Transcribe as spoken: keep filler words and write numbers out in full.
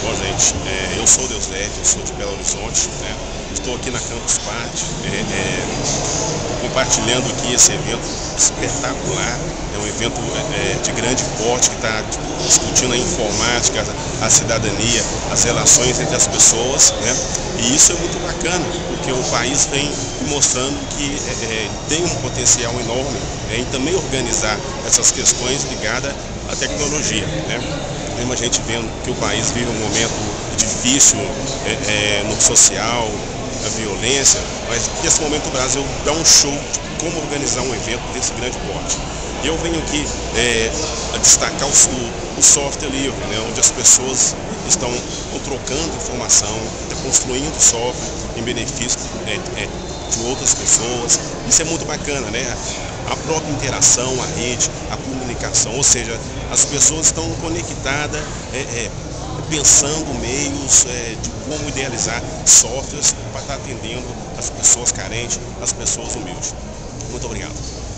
Bom, gente, é, eu sou o Deusete, eu sou de Belo Horizonte, né? Estou aqui na Campus Party, é, é, compartilhando aqui esse evento espetacular. É um evento é, de grande porte que está discutindo a informática, a cidadania, as relações entre as pessoas, né? E isso é muito bacana, porque o país vem mostrando que é, é, tem um potencial enorme é, em também organizar essas questões ligadas à tecnologia, né? Mesmo a gente vendo que o país vive um momento difícil é, é, no social, a violência, mas nesse momento o Brasil dá um show de como organizar um evento desse grande porte. E eu venho aqui é, a destacar o, o software livre, né, onde as pessoas estão trocando informação, construindo software em benefício é, é, de outras pessoas. Isso é muito bacana, né? A própria interação, a rede, a comunicação, ou seja, as pessoas estão conectadas, é, é, pensando meios é, de como idealizar softwares para estar atendendo as pessoas carentes, as pessoas humildes. Muito obrigado.